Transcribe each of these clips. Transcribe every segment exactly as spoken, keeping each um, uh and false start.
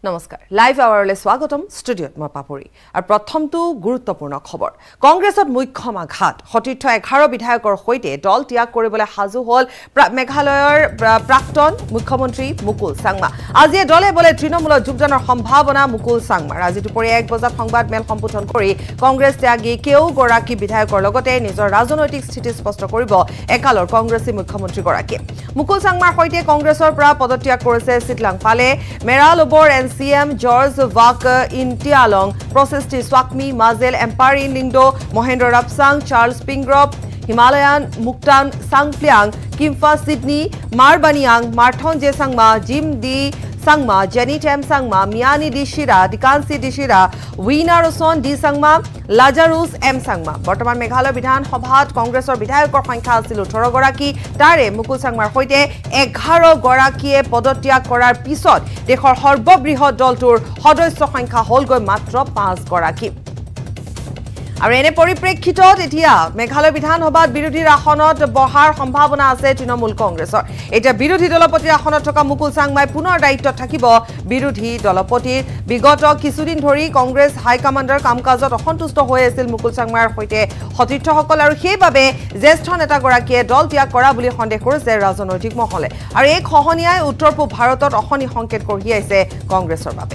নমস্কাৰ লাইভ আৱাৰলৈ স্বাগতম ষ্টুডিঅ'ত মই পাপৰি আৰু প্ৰথমটো গুৰুত্বপূৰ্ণ খবৰ কংগ্ৰেছত মুখ্যম আঘাত সতীৰ্থ এঘাৰ বিধায়কৰ সৈতে দল ত্যাগ কৰিবলৈ হাজু হ'ল মেঘালয়ৰ প্ৰাক্তন মুখ্যমন্ত্ৰী মুকুল চাংমা আজি দলে বলে তৃণমূলত যোগদানৰ সম্ভাৱনা মুকুল চাংমাৰ আজি দুপৰীয়া এক বজাত সংবাদ মেল সম্বোধন কৰি কংগ্ৰেছ ত্যাগী কেও গৰাকী বিধায়কৰ লগতে নিজৰ ৰাজনৈতিক স্থিতি স্পষ্ট কৰিব একালৰ কংগ্ৰেছী মুখ্যমন্ত্ৰীগৰাকীয়ে মুকুল চাংমাৰ সৈতে কংগ্ৰেছৰ পৰা পদত্যাগ কৰিছে চিটলাং পালে মেৰাল ওবৰ C M George Wak Intialong, Procesti Swakmi, Mazel, Empire Lindo, Mohendra Rapsang, Charles Pingrop, Himalayan, Muktan Sangpliang, Kimfa Sydney, Marbaniang, Marthon J Sangma, Jim D Sangma, Jenny Tem Sangma, Miani Dishira, Dikansi Dishira, Weena Roson D Sangma, Lazarus M Sangma. বৰ্তমান মেঘালয় বিধান সভাত কংগ্ৰেছৰ বিধায়কৰ সংখ্যা আছিল ওঠৰ গৰাকী তাৰে মুকুল চাংমাৰ সৈতে এঘাৰ গৰাকীয়ে পদত্যাগ কৰাৰ পিছত দেশৰ সৰ্ববৃহৎ দলটোৰ সদস্য সংখ্যা হ'লগৈ মাত্ৰ পাঁচ গৰাকী আৰু এনে পৰিপ্ৰেক্ষিতত এতিয়া মেঘালয় বিধানসভাত বিৰোধীৰ আসনত বহাৰ সম্ভাৱনা আছে তৃণমূল কংগ্ৰেছৰ এতিয়া বিৰোধী দলপতিৰ আসনত থকা মুকুল চাংমাই পুনৰ দায়িত্বত থাকিব বিৰোধী দলপতিৰ বিগত কিছুদিন ধৰি কংগ্ৰেছ হাইকমাণ্ডৰ কামকাজত অসন্তুষ্ট হৈ আছিল মুকুল চাংমাৰ সৈতে সতীৰ্থসকল আৰু সেইবাবে জ্যেষ্ঠ নেতাগৰাকীয়ে দল ত্যাগ কৰা বুলি সন্দেহ কৰিছে ৰাজনৈতিক মহলে আৰু এই খহনীয়াই উত্তৰ পূব ভাৰতত অশনি সংকেত কঢ়িয়াইছে কংগ্ৰেছৰ বাবে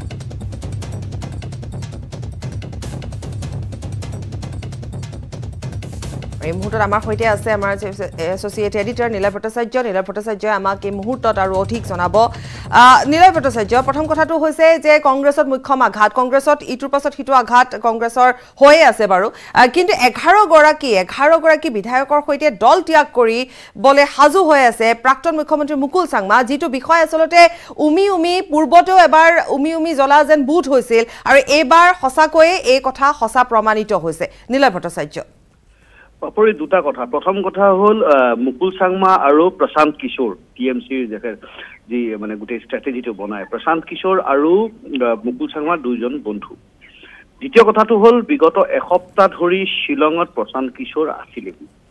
এই মুহূৰ্তত আমাৰ সৈতে আছে আমাৰ এছ'চিয়েট এডিটৰ নীলয় ভট্টাচাৰ্য নীলয় ভট্টাচাৰ্যই আমাক এই মুহূৰ্তত আৰু অধিক জনাব নীলয় ভট্টাচাৰ্য প্ৰথম কথাটো হৈছে যে কংগ্ৰেছত মুখ্যম আঘাত কংগ্ৰেছত ইটোৰ পাছত সিটো আঘাত কংগ্ৰেছৰ হৈয়ে আছে বাৰু কিন্তু এঘাৰ গৰাকী এঘাৰ গৰাকী বিধায়কৰ সৈতে দল ত্যাগ কৰি বলে হাজু হৈ আছে প্ৰাক্তন মুখ্যমন্ত্ৰী মুকুল চাংমা যিটো বিষয় আচলতে উমি উমি পূৰ্বতেও এবাৰ উমি উমি জ্বলা যেন বুধ হৈছিল আৰু এইবাৰ সঁচাকৈয়ে এই কথা সঁচা প্ৰমাণিত হৈছে নীলয় ভট্টাচাৰ্য পাপৰি দুটা কথা প্ৰথম কথা হ'ল মুকুল চাংমা আৰু প্ৰশান্ত কিশোৰ টি এম চিৰ যি মানে গোটেই ষ্ট্ৰেটেজিটো বনায় প্ৰশান্ত কিশোৰ আৰু মুকুল চাংমা দুইজন বন্ধু দ্বিতীয় কথাটো হ'ল বিগত এসপ্তাহ ধৰি শ্বিলঙত প্ৰশান্ত কিশোৰ আছিল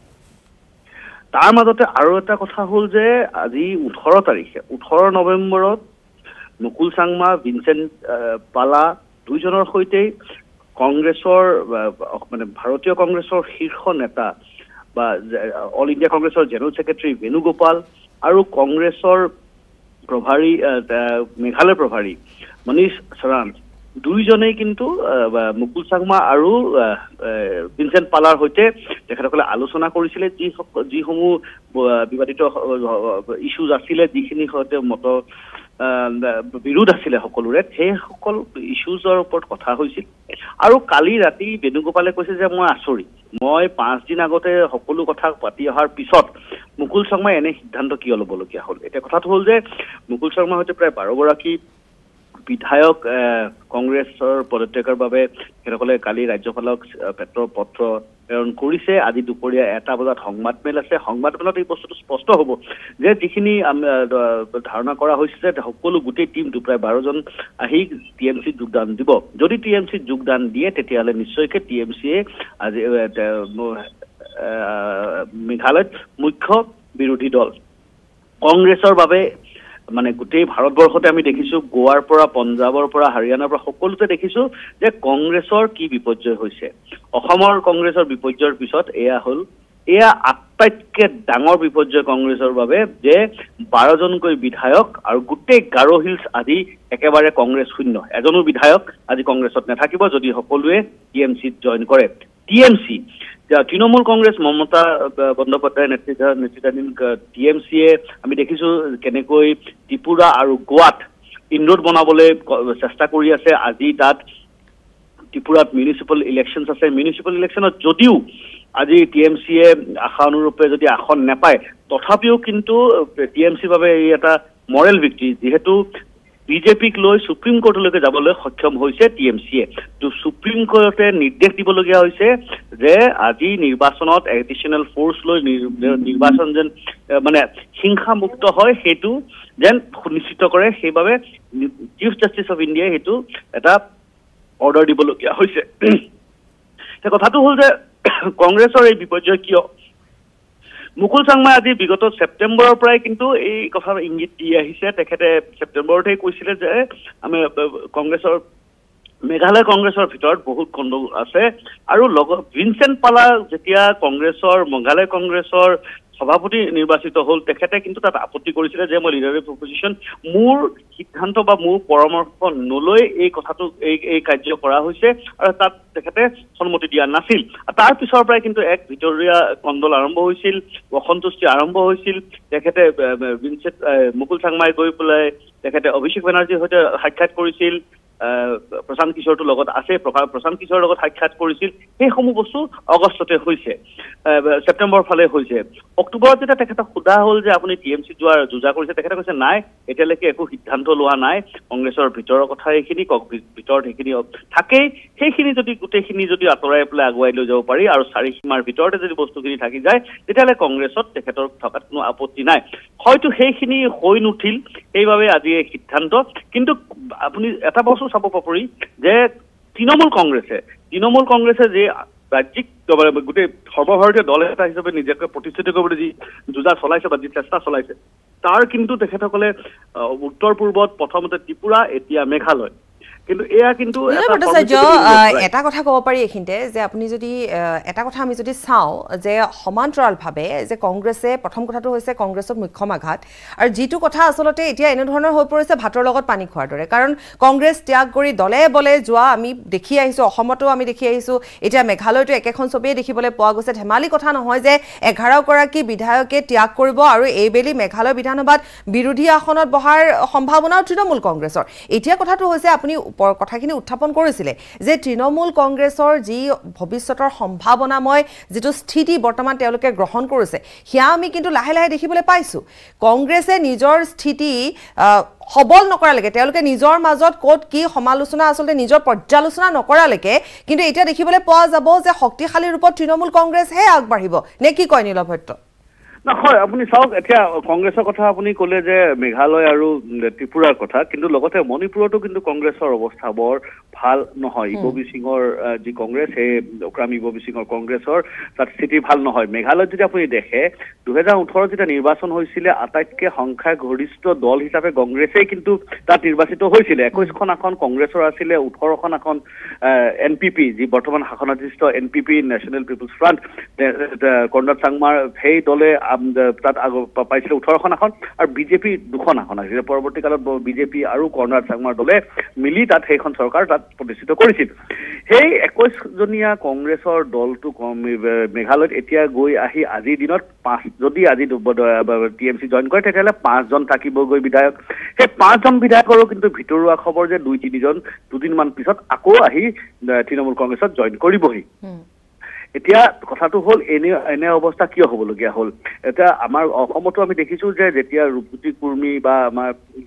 তাৰ মাজতে আৰু এটা কথা হ'ল যে আজি ওঠৰ তাৰিখে ওঠৰ নৱেম্বৰত মুকুল চাংমা ভিনচেণ্ট পালা দুইজনৰ সৈতে কংগ্ৰেছৰ মানে ভাৰতীয় কংগ্ৰেছৰ শীৰ্ষ নেতা বা অল ইণ্ডিয়া কংগ্ৰেছৰ জেনেৰেল ছেক্ৰেটাৰী বেণুগোপাল আৰু কংগ্ৰেছৰ প্ৰভাৰী মেঘালয় প্ৰভাৰী মনীষ চৰান দুইজনেই কিন্তু মুকুল চাংমা আৰু ভিনচেণ্ট পালাৰ সৈতে তেখেতসকলে আলোচনা কৰিছিলে যি যিসমূহ বিবাদিত ইছ্যুজ আছিলে যিখিনি সৈতে মত বিৰোধ আছিলে সকলোৰে সেই সকল ইছ্যুজৰ ওপৰত কথা হৈছিল আৰু কালি ৰাতি বেণুগোপালে কৈছে যে মই আচৰিত মই পাঁচ দিন আগতে সকলো কথা পাতি অহাৰ পিছত মুকুল চাংমাই এনে সিদ্ধান্ত কিয় ল'বলগীয়া হ'ল এতিয়া কথাটো হ'ল যে মুকুল চাংমাৰ সৈতে প্ৰায় বাৰ গৰাকী বিধায়ক কংগ্ৰেছৰ পদত্যাগৰ বাবে তেখেতসকলে কালি ৰাজ্যপালক পেটৰ পত্ৰ প্ৰেৰণ কৰিছে আজি দুপৰীয়া এটা বজাত সংবাদ মেল আছে সংবাদ মেলত এই বস্তুটো স্পষ্ট হ'ব যে যিখিনি ধাৰণা কৰা হৈছে যে সকলো গোটেই টিমটো প্ৰায় বাৰজন আহি টি এম চিত যোগদান দিব যদি টি এম চিত যোগদান দিয়ে তেতিয়াহ'লে নিশ্চয়কৈ টি এম চিয়ে আজি মেঘালয়ত মুখ্য বিৰোধী দল কংগ্ৰেছৰ বাবে মানে গোটেই ভাৰতবৰ্ষতে আমি দেখিছো গোৱাৰ পৰা পঞ্জাৱৰ পৰা হাৰিয়ানাৰ পৰা সকলোতে দেখিছো যে কংগ্ৰেছৰ কি বিপৰ্যয় হৈছে অসমৰ কংগ্ৰেছৰ বিপৰ্যয়ৰ পিছত এয়া হ'ল এয়া আটাইতকৈ ডাঙৰ বিপৰ্যয় কংগ্ৰেছৰ বাবে যে বাৰজনকৈ বিধায়ক আৰু গোটেই গাৰো হিলছ আজি একেবাৰে কংগ্ৰেছ শূন্য এজনো বিধায়ক আজি কংগ্ৰেছত নাথাকিব যদি সকলোৱে টি এম চিত জইন কৰে T M C Trinamool Congress Mamata Bandyopadhyay নেতৃত্ব নেতৃত্বাধীন টি এম চিয়ে আমি দেখিছো কেনেকৈ ত্ৰিপুৰা আৰু গোৱাত ইনৰোড বনাবলৈ চেষ্টা কৰি আছে আজি তাত ত্ৰিপুৰাত মিউনিচিপেল ইলেকশ্যনছ আছে মিউনিচিপেল ইলেকশ্যনত যদিও আজি টি এম চিয়ে আশা অনুৰূপে যদি আসন নাপায় তথাপিও কিন্তু টি এম চিৰ বাবে এই এটা মৰেল ভিক্টৰী যিহেতু বিজেপিক লৈ সুপ্ৰিম কোৰ্টলৈকে যাবলৈ সক্ষম হৈছে টি এম চিয়ে তো সুপ্ৰিম কোৰ্টে নিৰ্দেশ দিবলগীয়া হৈছে যে আজি নিৰ্বাচনত এডিশ্যনেল ফ'ৰ্চ লৈ নিৰ্বাচন যেন মানে হিংসামুক্ত হয় সেইটো যেন সুনিশ্চিত কৰে সেইবাবে চিফ জাষ্টিছ অফ ইণ্ডিয়াই সেইটো এটা অৰ্ডাৰ দিবলগীয়া হৈছে কথাটো হ'ল যে কংগ্ৰেছৰ এই বিপৰ্যয় কিয় মুকুল চাংমাই আজি বিগত ছেপ্টেম্বৰৰ পৰাই কিন্তু এই কথা ইংগিত দি আহিছে তেখেতে ছেপ্টেম্বৰতে কৈছিলে যে আমি কংগ্ৰেছৰ মেঘালয় কংগ্ৰেছৰ ভিতৰত বহুত গণ্ডগোল আছে আৰু লগত ভিনচেণ্ট পালা যেতিয়া কংগ্ৰেছৰ মেঘালয় কংগ্ৰেছৰ সভাপতি নিৰ্বাচিত হল তেখেতে কিন্তু তাত আপত্তি কৰিছিলে যে মই লিডাৰশ্বিপ প্ৰপজিশ্যন মোৰ সিদ্ধান্ত বা মোৰ পৰামৰ্শ নলৈ এই কথাটো এই এই কাৰ্য কৰা হৈছে আৰু তাত তেখেতে সন্মতি দিয়া নাছিল তাৰ পিছৰ পৰাই কিন্তু এক ভিতৰীয়া কন্দল আৰম্ভ হৈছিল অসন্তুষ্টি আৰম্ভ হৈছিল তেখেতে ভিনচেণ্ট মুকুল চাংমাই গৈ পেলাই তেখেতে অভিষেক বেনাৰ্জীৰ সৈতে সাক্ষাৎ কৰিছিল প্ৰশান্ত কিশোৰটোৰ লগত আছে প্ৰশান্ত কিশোৰৰ লগত সাক্ষাৎ কৰিছিল সেইসমূহ বস্তু আগষ্টতে হৈছে ছেপ্টেম্বৰ ফালে হৈছে অক্টোবৰত যেতিয়া তেখেতক সোধা হ'ল যে আপুনি টি এম চি যোৱাৰ যোজা কৰিছে তেখেতে কৈছে নাই এতিয়ালৈকে একো সিদ্ধান্ত লোৱা নাই কংগ্ৰেছৰ ভিতৰৰ কথা এইখিনি ভিতৰত সেইখিনি থাকেই সেইখিনি যদি গোটেইখিনি যদি আঁতৰাই পেলাই আগুৱাই লৈ যাব পাৰি আৰু চাৰি সীমাৰ ভিতৰতে যদি বস্তুখিনি থাকি যায় তেতিয়াহ'লে কংগ্ৰেছত তেখেতৰ থকাত কোনো আপত্তি নাই হয়তো সেইখিনি হৈ নুঠিল সেইবাবে আজি এই সিদ্ধান্ত কিন্তু আপুনি এটা বস্তু চাব পাৰি যে তৃণমূল কংগ্ৰেছে তৃণমূল কংগ্ৰেছে যে ৰাজ্যিক গোটেই সৰ্বভাৰতীয় দল এটা হিচাপে নিজকে প্ৰতিষ্ঠিত কৰিবলৈ যি যোজা চলাইছে বা যি চেষ্টা চলাইছে তাৰ কিন্তু তেখেতসকলে উত্তৰ পূৰ্বত প্ৰথমতে ত্ৰিপুৰা এতিয়া মেঘালয় কিন্তু এয়া কিন্তু এটা কথা ক'ব পাৰি এইখিনিতে যে আপুনি যদি এটা কথা আমি যদি চাওঁ যে সমান্তৰালভাৱে যে কংগ্ৰেছে প্ৰথম কথাটো হৈছে কংগ্ৰেছত মুখ্যম আঘাত আৰু যিটো কথা আচলতে এতিয়া এনেধৰণৰ হৈ পৰিছে ভাতৰ লগত পানী খোৱাৰ দৰে কাৰণ কংগ্ৰেছ ত্যাগ কৰি দলে বলে যোৱা আমি দেখি আহিছোঁ অসমতো আমি দেখি আহিছোঁ এতিয়া মেঘালয়তো একেখন ছবিয়ে দেখিবলৈ পোৱা গৈছে ধেমালি কথা নহয় যে এঘাৰগৰাকী বিধায়কে ত্যাগ কৰিব আৰু এইবেলি মেঘালয় বিধানসভাত বিৰোধী আসনত বহাৰ সম্ভাৱনাও তৃণমূল কংগ্ৰেছৰ এতিয়া কথাটো হৈছে আপুনি কথাখিনি উত্থাপন কৰিছিলে যে তৃণমূল কংগ্ৰেছৰ যি ভৱিষ্যতৰ সম্ভাৱনাময় যিটো স্থিতি বৰ্তমান তেওঁলোকে গ্ৰহণ কৰিছে সেয়া আমি কিন্তু লাহে লাহে দেখিবলৈ পাইছোঁ কংগ্ৰেছে নিজৰ স্থিতি সবল নকৰালৈকে তেওঁলোকে নিজৰ মাজত ক'ত কি সমালোচনা আচলতে নিজৰ পৰ্যালোচনা নকৰালৈকে কিন্তু এতিয়া দেখিবলৈ পোৱা যাব যে শক্তিশালী ৰূপত তৃণমূল কংগ্ৰেছহে আগবাঢ়িব নে কি কয় নীলভট্ট নহয় আপুনি চাওক এতিয়া কংগ্ৰেছৰ কথা আপুনি ক'লে যে মেঘালয় আৰু ত্ৰিপুৰাৰ কথা কিন্তু লগতে মণিপুৰতো কিন্তু কংগ্ৰেছৰ অৱস্থা বৰ ভাল নহয় ইববি সিঙৰ যি কংগ্ৰেছ সেই অক্ৰাম ইববি সিঙৰ কংগ্ৰেছৰ তাত স্থিতি ভাল নহয় মেঘালয়ত যদি আপুনি দেখে দুহেজাৰ ওঠৰত যেতিয়া নিৰ্বাচন হৈছিলে আটাইতকৈ সংখ্যাগৰিষ্ঠ দল হিচাপে কংগ্ৰেছেই কিন্তু তাত নিৰ্বাচিত হৈছিলে একৈশখন আসন কংগ্ৰেছৰ আছিলে ওঠৰখন আসন এন পি পি যি বৰ্তমান শাসনাধিষ্ঠ N P P national people's front Conrad চাংমাৰ সেই দলে তাত পাইছিলে ওঠৰখন আসন আৰু বিজেপি দুখন আসন আছিলে পৰৱৰ্তী কালত বিজেপি আৰু কৰ্ণাড চাংমাৰ দলে মিলি তাত সেইখন চৰকাৰ তাত প্ৰতিষ্ঠিত কৰিছিল সেই একৈশজনীয়া কংগ্ৰেছৰ দলটো মেঘালয়ত এতিয়া গৈ আহি আজিৰ দিনত পাঁচ যদি আজি টি এম চি জইন কৰে তেতিয়াহ'লে পাঁচজন থাকিবগৈ বিধায়ক সেই পাঁচজন বিধায়কৰো কিন্তু ভিতৰুৱা খবৰ যে দুই তিনিজন দুদিনমান পিছত আকৌ আহি তৃণমূল কংগ্ৰেছত জইন কৰিবহি এতিয়া কথাটো হ'ল এনে এনে অৱস্থা কিয় হ'বলগীয়া হ'ল এতিয়া আমাৰ অসমতো আমি দেখিছোঁ যে যেতিয়া ৰূপজ্যোতি কুৰ্মী বা আমাৰ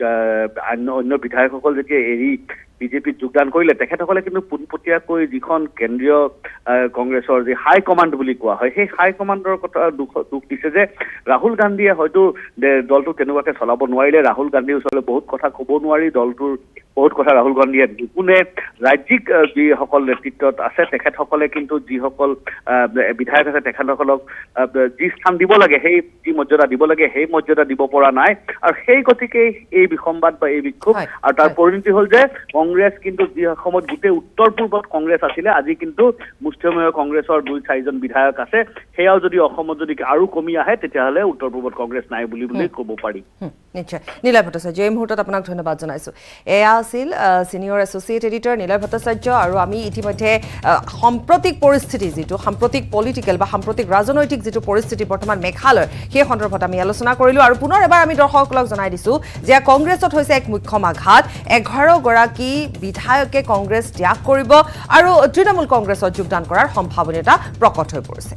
অন্য অন্য বিধায়কসকল যেতিয়া এৰি বিজেপিত যোগদান কৰিলে তেখেতসকলে কিন্তু পোনপটীয়াকৈ যিখন কেন্দ্ৰীয় কংগ্ৰেছৰ যি হাই কমাণ্ড বুলি কোৱা হয় সেই হাই কমাণ্ডৰ কথা দুখ দুখ দিছে যে ৰাহুল গান্ধীয়ে হয়তো দলটো তেনেকুৱাকৈ চলাব নোৱাৰিলে ৰাহুল গান্ধীৰ ওচৰলৈ বহুত কথা ক'ব নোৱাৰি দলটোৰ বহুত কথা ৰাহুল গান্ধীয়ে নুশুনে ৰাজ্যিক যিসকল নেতৃত্বত আছে তেখেতসকলে কিন্তু যিসকল বিধায়ক আছে তেখেতসকলক যি স্থান দিব লাগে সেই যি মৰ্যাদা দিব লাগে সেই মৰ্যাদা দিব পৰা নাই আৰু সেই গতিকে এই বিসম্বাদ বা এই বিক্ষোভ আৰু তাৰ পৰিণতি হ'ল যে কংগ্ৰেছ কিন্তু যি সময়ত গোটেই উত্তৰ পূৰ্বত কংগ্ৰেছ আছিলে আজি কিন্তু মুষ্টিমেয় কংগ্ৰেছৰ দুই চাৰিজন বিধায়ক আছে সেয়াও যদি অসমত যদি আৰু কমি আহে তেতিয়াহ'লে উত্তৰ পূৰ্বত কংগ্ৰেছ নাই বুলি বুলি ক'ব পাৰি নিশ্চয় নীলয় ভট্টাচাৰ্য এই মুহূৰ্তত আপোনাক ধন্যবাদ জনাইছোঁ এয়া আছিল senior associate editor Niloy Bhattacharya আৰু আমি ইতিমধ্যে সাম্প্ৰতিক পৰিস্থিতি যিটো সাম্প্ৰতিক পলিটিকেল বা সাম্প্ৰতিক ৰাজনৈতিক যিটো পৰিস্থিতি বৰ্তমান মেঘালয়ৰ সেই সন্দৰ্ভত আমি আলোচনা কৰিলোঁ আৰু পুনৰ এবাৰ আমি দৰ্শকসকলক জনাই দিছোঁ যে কংগ্ৰেছত হৈছে এক মুখ্যম আঘাত এঘাৰগৰাকী বিধায়কে কংগ্ৰেছ ত্যাগ কৰিব আৰু তৃণমূল কংগ্ৰেছত যোগদান কৰাৰ সম্ভাৱনীয়তা প্ৰকট হৈ পৰিছে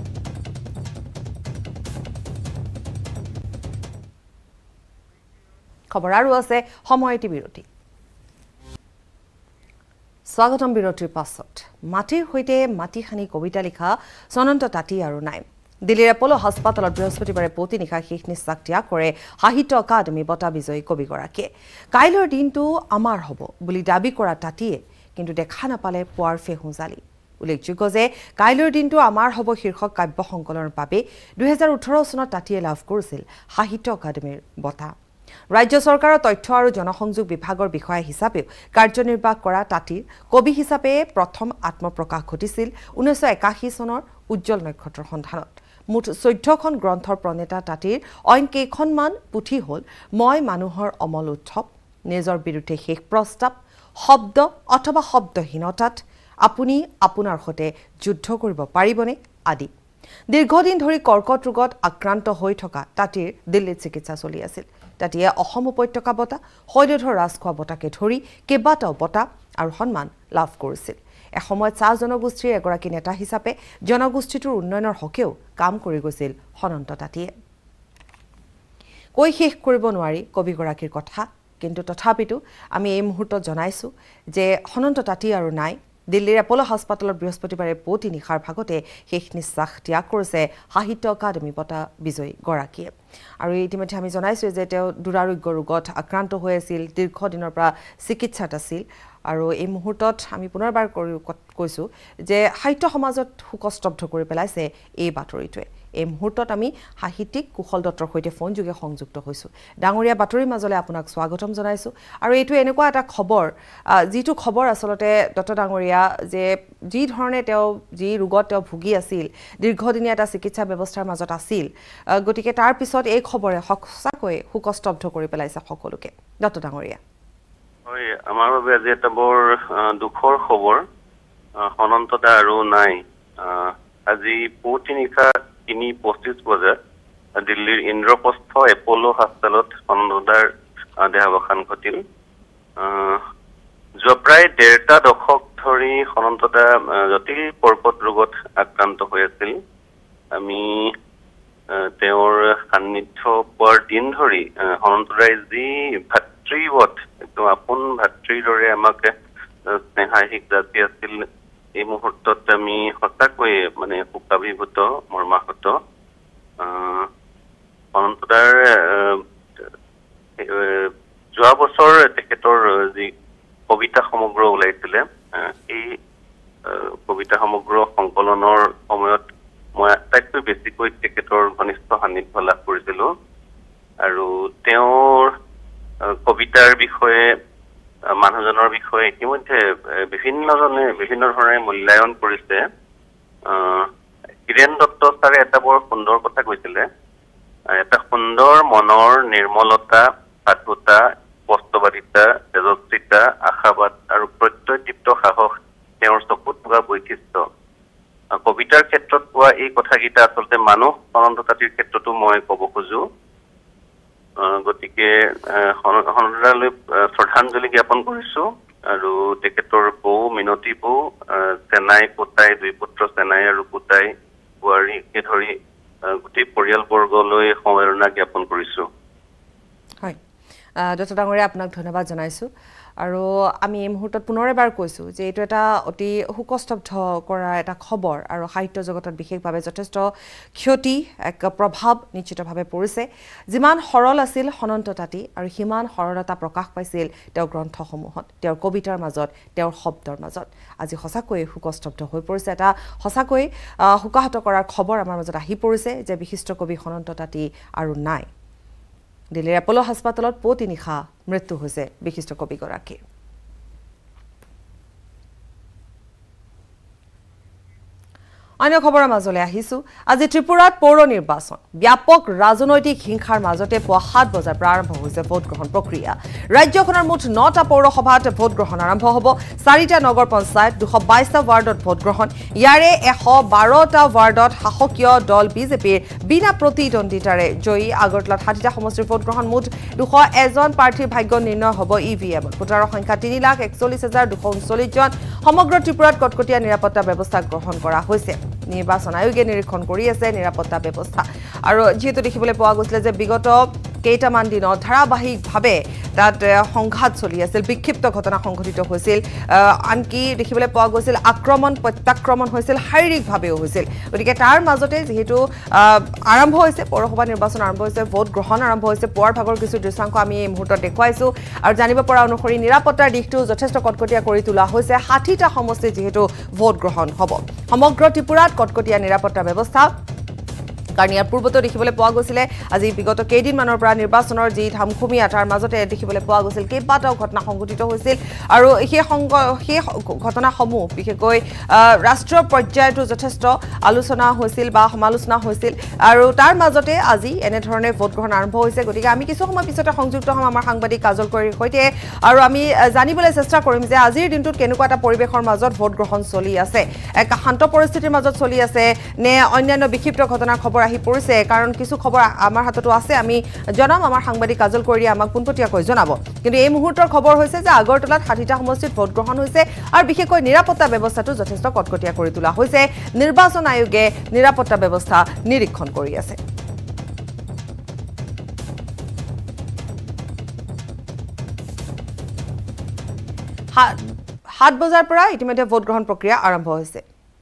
খবৰ আৰু আছে সময়টি বিৰতি স্বাগতম বিৰতিৰ পাছত মাটিৰ সৈতে মাটি খানি কবিতা লিখা সনন্ত তাঁতী আৰু নাই দিল্লীৰ এপলো হাস্পাতালত বৃহস্পতিবাৰে পুৱতি নিশা শেষ নিশ্বাস ত্যাগ কৰে সাহিত্য একাডেমী বঁটা বিজয়ী কবিগৰাকীয়ে কাইলৈৰ দিনটো আমাৰ হ'ব বুলি দাবী কৰা তাঁতীয়ে কিন্তু দেখা নাপালে পুৱাৰ ফেহু জালি উল্লেখযোগ্য যে কাইলৈৰ দিনটো আমাৰ হ'ব শীৰ্ষক কাব্য সংকলনৰ বাবে দুই হাজাৰ ওঠৰ চনত তাঁতীয়ে লাভ কৰিছিল সাহিত্য একাডেমীৰ বঁটা ৰাজ্য চৰকাৰৰ তথ্য আৰু জনসংযোগ বিভাগৰ বিষয়া হিচাপেও কাৰ্যনিৰ্বাহ কৰা তাঁতীৰ কবি হিচাপে প্ৰথম আত্মপ্ৰকাশ ঘটিছিল ঊনৈছশ একাশী চনৰ উজ্জ্বল নক্ষত্ৰৰ সন্ধানত মুঠ চৈধ্যখন গ্ৰন্থৰ প্ৰণেতা তাঁতীৰ অইন কেইখনমান পুথি হ'ল মই মানুহৰ অমল উৎসৱ নিজৰ বিৰুদ্ধে শেষ প্ৰস্তাৱ শব্দ অথবা শব্দহীনতাত আপুনি আপোনাৰ সৈতে যুদ্ধ কৰিব পাৰিবনে আদি দীৰ্ঘদিন ধৰি কৰ্কট ৰোগত আক্ৰান্ত হৈ থকা তাঁতীৰ দিল্লীত চিকিৎসা চলি আছিল তাঁতীয়ে অসম উপত্যকা বঁটা শৈলধৰ ৰাজখোৱা বঁটাকে ধৰি কেইবাটাও বঁটা আৰু সন্মান লাভ কৰিছিল এসময়ত চাহ জনগোষ্ঠীৰ এগৰাকী নেতা হিচাপে জনগোষ্ঠীটোৰ উন্নয়নৰ হকেও কাম কৰি গৈছিল সনন্ত তাঁতীয়ে কৈ শেষ কৰিব নোৱাৰি কবিগৰাকীৰ কথা কিন্তু তথাপিতো আমি এই মুহূৰ্তত জনাইছো যে সনন্ত তাঁতী আৰু নাই দিল্লীৰ এপলো হাস্পাতালত বৃহস্পতিবাৰে পুৱতি নিশাৰ ভাগতে শেষ নিশ্বাস ত্যাগ কৰিছে সাহিত্য একাডেমী বঁটা বিজয়ী গৰাকীয়ে আৰু ইতিমধ্যে আমি জনাইছো যে তেওঁ দুৰাৰোগ্য ৰোগত আক্ৰান্ত হৈ আছিল দীৰ্ঘদিনৰ পৰা চিকিৎসাত আছিল আৰু এই মুহূৰ্তত আমি পুনৰবাৰ কৈছো যে সাহিত্য সমাজত শোকস্তব্ধ কৰি পেলাইছে এই বাতৰিটোৱে এই মুহূৰ্তত আমি সাহিত্যিক কুশল দত্তৰ সৈতে ফোন যোগে সংযুক্ত হৈছো ডাঙৰীয়া বাতৰিৰ মাজলৈ আপোনাক স্বাগতম জনাইছো আৰু এইটো এনেকুৱা এটা খবৰ যিটো খবৰ আসলতে দত্ত ডাঙৰীয়া যে যি ধৰণে তেওঁ যি ৰোগত তেওঁ ভুগি আছিল দীৰ্ঘদিনীয়া এটা চিকিৎসা ব্যৱস্থাৰ মাজত আছিল গতিকে তাৰ পিছত এই খবৰে সঁচাকৈ শোকস্তব্ধ কৰি পেলাইছে সকলোকে দত্ত ডাঙৰীয়া হয় আমাৰ বাবে আজি এটা বৰ দুখৰ খবৰ সনন্তদা আৰু নাই আজি পুৱতি নিশা তিনি পঁচিছ বজাত দিল্লীৰ ইন্দ্ৰপ্ৰস্থ এপলো হাস্পাতালত সনন্তদাৰ দেহাৱসান ঘটিল যোৱা প্ৰায় ডেৰটা দশক ধৰি সনন্তদা জটিল কৰ্কট ৰোগত আক্ৰান্ত হৈ আছিল আমি তেওঁৰ সান্নিধ্য পোৱাৰ দিন ধৰি সনন্তদাই যি ভাতৃবধ একদম আপোন ভাতৃৰ দৰে আমাক স্নেহাশিক যাচি আছিল এই মুহূৰ্তত আমি সঁচাকৈয়ে মানে শোকাভিভূত মৰ্মাহত সনন্তদাৰ যোৱা বছৰ তেখেতৰ যি কবিতা সমগ্ৰ ওলাইছিলে এই কবিতা সমগ্ৰ সংকলনৰ সময়ত মই আটাইতকৈ বেছিকৈ তেখেতৰ ঘনিষ্ঠ সান্নিধ্য লাভ কৰিছিলো আৰু তেওঁৰ কবিতাৰ বিষয়ে মানুহজনৰ বিষয়ে ইতিমধ্যে বিভিন্নজনে বিভিন্ন ধৰণে মূল্যায়ন কৰিছে হীৰেণ দত্ত ছাৰে এটা বৰ সুন্দৰ কথা কৈছিলে এটা সুন্দৰ মনৰ নিৰ্মলতা সাধুতা স্পষ্টবাদিতা তেজস্বিতা আশাবাদ আৰু প্ৰত্যয়দীপ্ত সাহস তেওঁৰ চকুত পোৱা বৈশিষ্ট্য কবিতাৰ ক্ষেত্ৰত পোৱা এই কথাকেইটা আচলতে মানুহ সনন্ত তাঁতীৰ ক্ষেত্ৰতো মই ক'ব খোজো গতিকে সনন্তদালৈ শ্ৰদ্ধাঞ্জলি জ্ঞাপন কৰিছো আৰু তেখেতৰ বৌ মিনতী বৌ চেনাই কোটাই দুই পুত্ৰ চেনাই আৰু কোটাই বোৱাৰীকে ধৰি গোটেই পৰিয়ালবৰ্গলৈ সমবেদনা জ্ঞাপন কৰিছো হয় দত্ত ডাঙৰীয়া আপোনাক ধন্যবাদ জনাইছো আৰু আমি এই মুহূৰ্তত পুনৰ এবাৰ কৈছো যে এইটো এটা অতি শোকস্তব্ধ কৰা এটা খবৰ আৰু সাহিত্য জগতত বিশেষভাৱে যথেষ্ট ক্ষতি এক প্ৰভাৱ নিশ্চিতভাৱে পৰিছে যিমান সৰল আছিল সনন্ত তাঁতী আৰু সিমান সৰলতা প্ৰকাশ পাইছিল তেওঁৰ গ্ৰন্থসমূহত তেওঁৰ কবিতাৰ মাজত তেওঁৰ শব্দৰ মাজত আজি সঁচাকৈ শোকস্তব্ধ হৈ পৰিছে এটা সঁচাকৈ শোকাহত কৰাৰ খবৰ আমাৰ মাজত আহি পৰিছে যে বিশিষ্ট কবি সনন্ত তাঁতী আৰু নাই দিল্লীৰ এপলো হাস্পাতালত পুৱতি নিশা মৃত্যু হৈছে বিশিষ্ট কবিগৰাকীৰ অন্য খবৰৰ মাজলৈ আহিছো আজি ত্ৰিপুৰাত পৌৰ নিৰ্বাচন ব্যাপক ৰাজনৈতিক হিংসাৰ মাজতে পুৱা সাত বজাৰ পৰা আৰম্ভ হৈছে ভোট গ্ৰহণ প্ৰক্ৰিয়া ৰাজ্যখনৰ মুঠ নটা পৌৰসভাত ভোট গ্ৰহণ আৰম্ভ হ'ব চাৰিটা নগৰ পঞ্চায়ত দুশ বাইশটা ৱাৰ্ডত ভোট গ্ৰহণ ইয়াৰে এশ বাৰটা ৱাৰ্ডত শাসকীয় দল বিজেপিৰ বিনা প্ৰতিদ্বন্দ্বিতাৰে জয়ী আগৰতলাত ষাঠিটা সমষ্টিৰ ভোট গ্ৰহণ মুঠ দুশ এজন প্ৰাৰ্থীৰ ভাগ্য নিৰ্ণয় হ'ব ই ভি এমত ভোটাৰৰ সংখ্যা তিনি লাখ একচল্লিছ হাজাৰ দুশ ঊনচল্লিছ জন সমগ্ৰ ত্ৰিপুৰাত কটকটীয়া নিৰাপত্তা ব্যৱস্থা গ্ৰহণ কৰা হৈছে নিৰ্বাচন আয়োগে নিৰীক্ষণ কৰি আছে নিৰাপত্তা ব্যৱস্থা আৰু যেহেতু দেখিবলৈ পোৱা গৈছিল যে বিগত কেইটামান দিনত ধাৰাবাহিকভাৱে তাত সংঘাত চলি আছিল বিক্ষিপ্ত ঘটনা সংঘটিত হৈছিল আনকি দেখিবলৈ পোৱা গৈছিল আক্ৰমণ প্ৰত্যাক্ৰমণ হৈছিল শাৰীৰিকভাৱেও হৈছিল গতিকে তাৰ মাজতে যেহেতু আৰম্ভ হৈছে পৌৰসভা নিৰ্বাচন আৰম্ভ হৈছে ভোট গ্ৰহণ আৰম্ভ হৈছে পুৱাৰ ভাগৰ কিছু দৃশ্যাংশ আমি এই মুহূৰ্তত দেখুৱাইছো আৰু জানিব পৰা অনুসৰি নিৰাপত্তাৰ দিশটো যথেষ্ট কটকটীয়া কৰি তোলা হৈছে ষাঠিটা সমষ্টিত যেহেতু ভোট গ্ৰহণ হ'ব সমগ্ৰ ত্ৰিপুৰাত কটকটীয়া নিৰাপত্তা ব্যৱস্থা কাৰণ ইয়াৰ পূৰ্বতে দেখিবলৈ পোৱা গৈছিলে আজি বিগত কেইদিনমানৰ পৰা নিৰ্বাচনৰ যি ধামখুমীয়া তাৰ মাজতে দেখিবলৈ পোৱা গৈছিল কেইবাটাও ঘটনা সংঘটিত হৈছিল আৰু সেই সেই ঘটনাসমূহ বিশেষকৈ ৰাষ্ট্ৰীয় পৰ্যায়তো যথেষ্ট আলোচনা হৈছিল বা সমালোচনা হৈছিল আৰু তাৰ মাজতে আজি এনেধৰণে ভোট গ্ৰহণ আৰম্ভ হৈছে গতিকে আমি কিছু সময় পিছতে সংযুক্ত হ'ম আমাৰ সাংবাদিক কাজল কৰিৰ সৈতে আৰু আমি জানিবলৈ চেষ্টা কৰিম যে আজিৰ দিনটোত কেনেকুৱা এটা পৰিৱেশৰ মাজত ভোট গ্ৰহণ চলি আছে এক শান্ত পৰিস্থিতিৰ মাজত চলি আছে নে অন্যান্য বিক্ষিপ্ত ঘটনাৰ খবৰ আহি পৰিছে কাৰণ কিছু খবৰ আমাৰ হাততো আছে আমি জনাম আমাৰ সাংবাদিক কাজল কৰিয়ে আমাক পোনপটীয়াকৈ জনাব কিন্তু এই মুহূৰ্তৰ খবৰ হৈছে যে আগৰতলাত ষাঠিটা সমষ্টিত ভোট গ্ৰহণ হৈছে আৰু বিশেষকৈ নিৰাপত্তা ব্যৱস্থাটো যথেষ্ট কটকটীয়া কৰি তোলা হৈছে নিৰ্বাচন আয়োগে নিৰাপত্তা ব্যৱস্থা নিৰীক্ষণ কৰি আছে সাত বজাৰ পৰা ইতিমধ্যে ভোট গ্ৰহণ প্ৰক্ৰিয়া আৰম্ভ হৈছে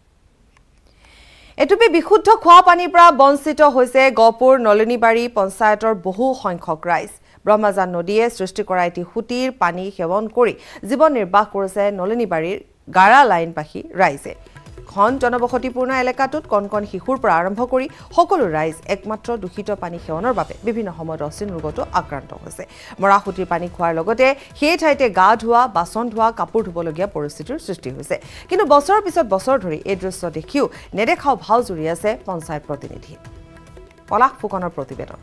এটুপি বিশুদ্ধ খোৱা পানীৰ পৰা বঞ্চিত হৈছে গহপুৰ নলনীবাৰী পঞ্চায়তৰ বহু সংখ্যক ৰাইজ ব্ৰহ্মজান নদীয়ে সৃষ্টি কৰা এটি সুতিৰ পানী সেৱন কৰি জীৱন নিৰ্বাহ কৰিছে নলনীবাৰীৰ গাৰা লাইনবাসী ৰাইজে ঘন জনবসতিপূৰ্ণ এলেকাটোত কণ কণ শিশুৰ পৰা আৰম্ভ কৰি সকলো ৰাইজ একমাত্ৰ দূষিত পানী সেৱনৰ বাবে বিভিন্ন সময়ত অচিন ৰোগতো আক্ৰান্ত হৈছে মৰা সুতিৰ পানী খোৱাৰ লগতে সেই ঠাইতে গা ধোৱা বাচন ধোৱা কাপোৰ ধুবলগীয়া পৰিস্থিতিৰ সৃষ্টি হৈছে কিন্তু বছৰৰ পিছত বছৰ ধৰি এই দৃশ্য দেখিও নেদেখাও ভাও জুৰি আছে পঞ্চায়ত প্ৰতিনিধি পলাশ ফুকনৰ প্ৰতিবেদন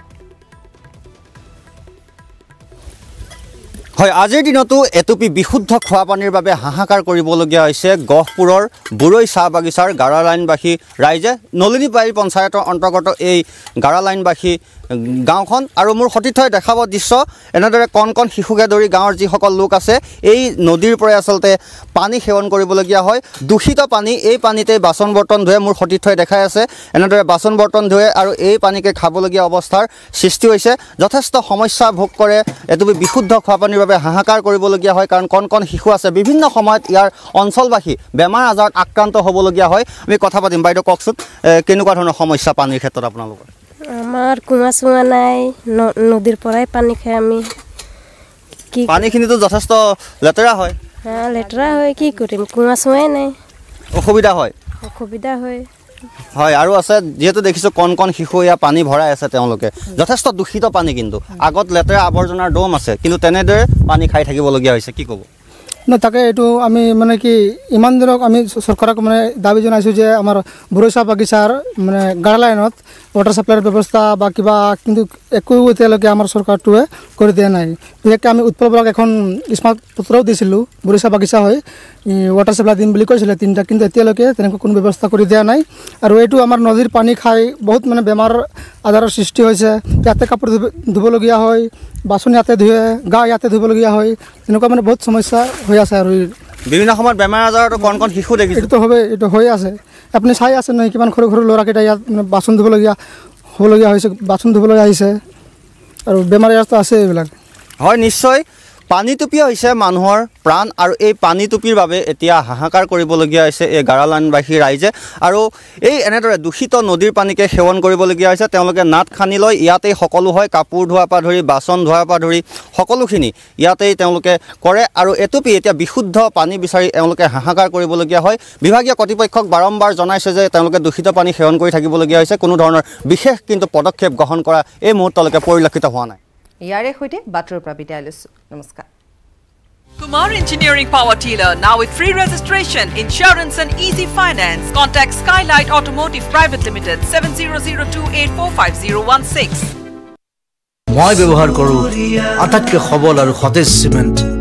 হয় আজিৰ দিনতো এটুপি বিশুদ্ধ খোৱা পানীৰ বাবে হাহাকাৰ কৰিবলগীয়া হৈছে গহপুৰৰ বুৰৈ চাহ বাগিচাৰ গাৰা লাইনবাসী ৰাইজে নলনীবাৰী পঞ্চায়তৰ অন্তৰ্গত এই গাৰা লাইনবাসী গাঁওখন আৰু মোৰ সতীৰ্থই দেখাব দৃশ্য এনেদৰে কণ কণ শিশুকে ধৰি গাঁৱৰ যিসকল লোক আছে এই নদীৰ পৰাই আচলতে পানী সেৱন কৰিবলগীয়া হয় দূষিত পানী এই পানীতে বাচন বৰ্তন ধুৱে মোৰ সতীৰ্থই দেখাই আছে এনেদৰে বাচন বৰ্তন ধুৱে আৰু এই পানীকে খাবলগীয়া অৱস্থাৰ সৃষ্টি হৈছে যথেষ্ট সমস্যা ভোগ কৰে এটুপি বিশুদ্ধ খোৱা পানীৰ বাবে হাহাকাৰ কৰিবলগীয়া হয় কাৰণ কণ কণ শিশু আছে বিভিন্ন সময়ত ইয়াৰ অঞ্চলবাসী বেমাৰ আজাৰত আক্ৰান্ত হ'বলগীয়া হয় আমি কথা পাতিম বাইদেউ কওকচোন কেনেকুৱা ধৰণৰ সমস্যা পানীৰ ক্ষেত্ৰত আপোনালোকৰ আমাৰ কুঁৱা চুৱা নাই নদীৰ পৰাই পানী খাই আমি কি পানীখিনিতো যথেষ্ট লেতেৰা হয় হ্যাঁ লেতেৰা হয় কি কৰিম কুঁৱা চুৱাই নাই অসুবিধা হয় অসুবিধা হয় হয় আৰু আছে যেহেতু দেখিছোঁ কণ কণ শিশু ইয়াৰ পানী ভৰাই আছে তেওঁলোকে যথেষ্ট দূষিত পানী কিন্তু আগত লেতেৰা আৱৰ্জনাৰ দম আছে কিন্তু তেনেদৰে পানী খাই থাকিবলগীয়া হৈছে কি ক'ব না তাকে এইটো আমি মানে কি ইমান দিনক আমি চৰকাৰক মানে দাবী জনাইছোঁ যে আমাৰ বুৰৈ চাহ বাগিচাৰ মানে গাৰা লাইনত ৱাটাৰ ছাপ্লাইৰ ব্যৱস্থা বা কিবা কিন্তু একো এতিয়ালৈকে আমাৰ চৰকাৰটোৱে কৰি দিয়া নাই বিশেষকৈ আমি উৎপল বৰাক এখন স্মাৰক পত্ৰও দিছিলোঁ বুৰৈ চাহ বাগিচা হৈ ৱাটাৰ ছাপ্লাই দিম বুলি কৈছিলে তিনিটা কিন্তু এতিয়ালৈকে তেনেকৈ কোনো ব্যৱস্থা কৰি দিয়া নাই আৰু এইটো আমাৰ নদীৰ পানী খাই বহুত মানে বেমাৰ আজাৰৰ সৃষ্টি হৈছে ইয়াতে কাপোৰ ধুবলগীয়া হয় বাচন ইয়াতে ধুৱে গা ইয়াতে ধুবলগীয়া হয় তেনেকুৱা মানে বহুত সমস্যা হৈ আছে আৰু বিভিন্ন সময়ত বেমাৰ আজাৰতো কণ কণ শিশু দেখিছোঁ এইটো হবে এইটো হৈ আছে আপুনি চাই আছে নহয় কিমান সৰু সৰু ল'ৰাকেইটা ইয়াত মানে বাচন ধুবলগীয়া হ'বলগীয়া হৈছে বাচন ধুবলৈ আহিছে আৰু বেমাৰ আজাৰতো আছে এইবিলাক হয় নিশ্চয় পানীটুপি হৈছে মানুহৰ প্ৰাণ আৰু এই পানীটুপিৰ বাবে এতিয়া হাহাকাৰ কৰিবলগীয়া হৈছে এই গাৰা লাইনবাসী ৰাইজে আৰু এই এনেদৰে দূষিত নদীৰ পানীকে সেৱন কৰিবলগীয়া হৈছে তেওঁলোকে নাট খানি লৈ ইয়াতেই সকলো হয় কাপোৰ ধোৱাৰ পৰা ধৰি বাচন ধোৱাৰ পৰা ধৰি সকলোখিনি ইয়াতেই তেওঁলোকে কৰে আৰু এটুপি এতিয়া বিশুদ্ধ পানী বিচাৰি তেওঁলোকে হাহাকাৰ কৰিবলগীয়া হয় বিভাগীয় কৰ্তৃপক্ষক বাৰম্বাৰ জনাইছে যে তেওঁলোকে দূষিত পানী সেৱন কৰি থাকিবলগীয়া হৈছে কোনো ধৰণৰ বিশেষ কিন্তু পদক্ষেপ গ্ৰহণ কৰা এই মুহূৰ্তলৈকে পৰিলক্ষিত হোৱা নাই ইয়াৰে সৈতে বাতৰিৰ পৰা বিদায় লৈছোঁ নমস্কাৰ Kumar Engineering Power Dealer now with free registration, insurance and easy finance. Contact Skylight Automotive Private Limited seven zero zero two eight four five zero one six. মই ব্যৱহাৰ কৰোঁ আটাইতকৈ সবল আৰু সতেজ সিমেন্ট